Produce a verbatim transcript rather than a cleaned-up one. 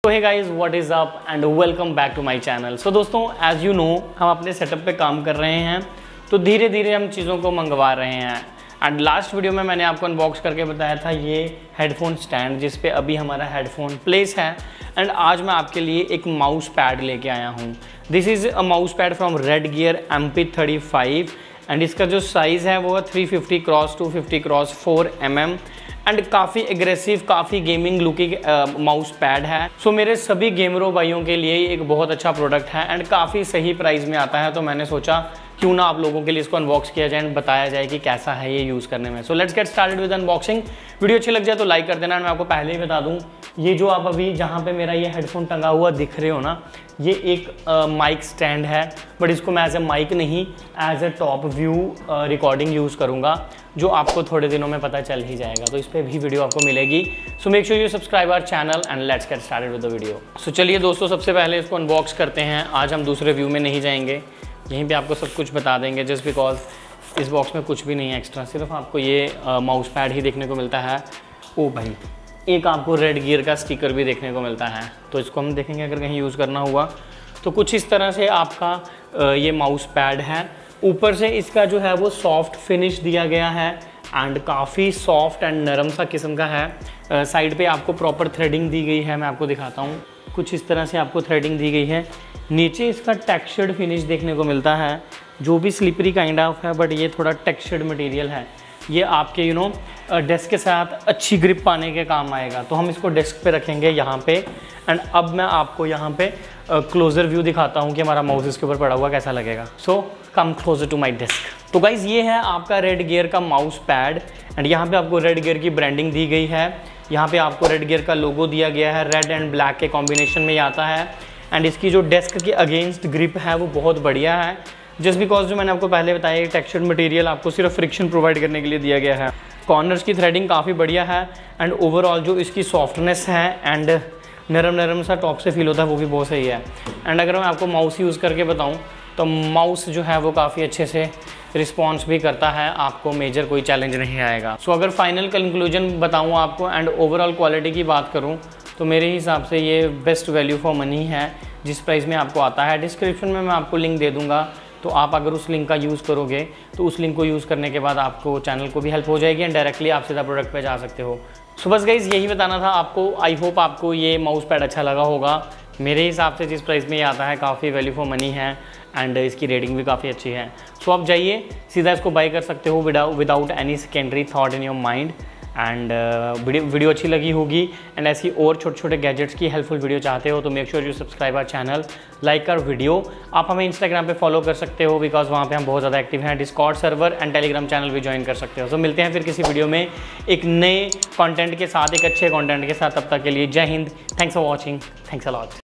So hey guys, what is up and welcome back to my channel. So दोस्तों, as you know हम अपने setup पे काम कर रहे हैं, तो धीरे धीरे हम चीज़ों को मंगवा रहे हैं। एंड लास्ट वीडियो में मैंने आपको अनबॉक्स करके बताया था ये हेडफोन स्टैंड जिस पे अभी हमारा हेडफोन प्लेस है। एंड आज मैं आपके लिए एक माउस पैड लेके आया हूँ। This is a mouse pad from Red Gear M P thirty five and इसका जो साइज़ है वो है three fifty cross two fifty cross four M M and काफ़ी एग्रेसिव, काफ़ी गेमिंग लुकिंग माउस पैड है। सो so, मेरे सभी गेमरों भाइयों के लिए एक बहुत अच्छा प्रोडक्ट है एंड काफ़ी सही प्राइस में आता है। तो मैंने सोचा क्यों ना आप लोगों के लिए इसको अनबॉक्स किया जाए एंड बताया जाए कि कैसा है ये यूज़ करने में। So let's get started with unboxing. Video अच्छी लग जाए तो लाइक कर देना। मैं आपको पहले ही बता दूँ, ये जो आप अभी जहाँ पे मेरा ये हेडफोन टंगा हुआ दिख रहे हो ना, ये एक माइक स्टैंड है, बट इसको मैं एज ए माइक नहीं, as a top view recording use करूँगा, जो आपको थोड़े दिनों में पता चल ही जाएगा। तो इस पर भी वीडियो आपको मिलेगी। So make sure you subscribe our channel and let's get started with the video. So चलिए दोस्तों, सबसे पहले इसको अनबॉक्स करते हैं। आज हम दूसरे व्यू में नहीं जाएंगे, यहीं पे आपको सब कुछ बता देंगे, जस्ट बिकॉज इस बॉक्स में कुछ भी नहीं है एक्स्ट्रा, सिर्फ आपको ये माउस पैड ही देखने को मिलता है। ओ भाई, एक आपको रेड गियर का स्टिकर भी देखने को मिलता है, तो इसको हम देखेंगे अगर कहीं यूज़ करना हुआ तो कुछ इस तरह से आपका ये माउस पैड है। ऊपर से इसका जो है वो सॉफ्ट फिनिश दिया गया है एंड काफ़ी सॉफ्ट एंड नरम सा किस्म का है। साइड पे आपको प्रॉपर थ्रेडिंग दी गई है, मैं आपको दिखाता हूँ। कुछ इस तरह से आपको थ्रेडिंग दी गई है। नीचे इसका टेक्सचर्ड फिनिश देखने को मिलता है, जो भी स्लिपरी काइंड ऑफ है, बट ये थोड़ा टेक्सचर्ड मटेरियल है। ये आपके यू नो डेस्क के साथ अच्छी ग्रिप पाने के काम आएगा। तो हम इसको डेस्क पे रखेंगे यहाँ पे। एंड अब मैं आपको यहाँ पे क्लोज़र व्यू दिखाता हूँ कि हमारा माउस इसके ऊपर पड़ा हुआ कैसा लगेगा। So come closer to my desk. तो गाइज़, ये है आपका रेड गियर का माउस पैड एंड यहाँ पे आपको रेड गियर की ब्रांडिंग दी गई है। यहाँ पे आपको रेड गियर का लोगो दिया गया है, रेड एंड ब्लैक के कॉम्बिनेशन में ये आता है। एंड इसकी जो डेस्क के अगेंस्ट ग्रिप है वो बहुत बढ़िया है, जस्ट बिकॉज जो मैंने आपको पहले बताया टेक्सचर्ड मटेरियल आपको सिर्फ फ्रिक्शन प्रोवाइड करने के लिए दिया गया है। कॉर्नर्स की थ्रेडिंग काफ़ी बढ़िया है एंड ओवरऑल जो इसकी सॉफ्टनेस है एंड नरम नरम सा टॉप से फील होता है वो भी बहुत सही है। एंड अगर मैं आपको माउस यूज़ करके बताऊं तो माउस जो है वो काफ़ी अच्छे से रिस्पॉन्स भी करता है, आपको मेजर कोई चैलेंज नहीं आएगा। सो so, अगर फाइनल कंक्लूजन बताऊं आपको एंड ओवरऑल क्वालिटी की बात करूं तो मेरे हिसाब से ये बेस्ट वैल्यू फॉर मनी है जिस प्राइस में आपको आता है। डिस्क्रिप्शन में मैं आपको लिंक दे दूँगा, तो आप अगर उस लिंक का यूज़ करोगे तो उस लिंक को यूज़ करने के बाद आपको चैनल को भी हेल्प हो जाएगी एंड डायरेक्टली आप सीधा प्रोडक्ट पे जा सकते हो। सो बस गाइज़, यही बताना था आपको। आई होप आपको ये माउस पैड अच्छा लगा होगा। मेरे हिसाब से जिस प्राइस में ये आता है काफ़ी वैल्यू फॉर मनी है एंड इसकी रेटिंग भी काफ़ी अच्छी है। सो आप जाइए सीधा इसको बाई कर सकते हो without any secondary thought in your mind. And video video अच्छी लगी होगी एंड ऐसी और छोटे छोटे गैजेट्स की हेल्पफुल वीडियो चाहते हो तो make sure you subscribe our channel, like our video. आप हमें इंस्टाग्राम पे फॉलो कर सकते हो बिकॉज वहाँ पे हम बहुत ज़्यादा एक्टिव हैं। Discord server and Telegram channel भी ज्वाइन कर सकते हो। तो so, मिलते हैं फिर किसी वीडियो में एक नए कंटेंट के साथ, एक अच्छे कंटेंट के साथ। तब तक के लिए जय हिंद, thanks for watching, thanks a lot.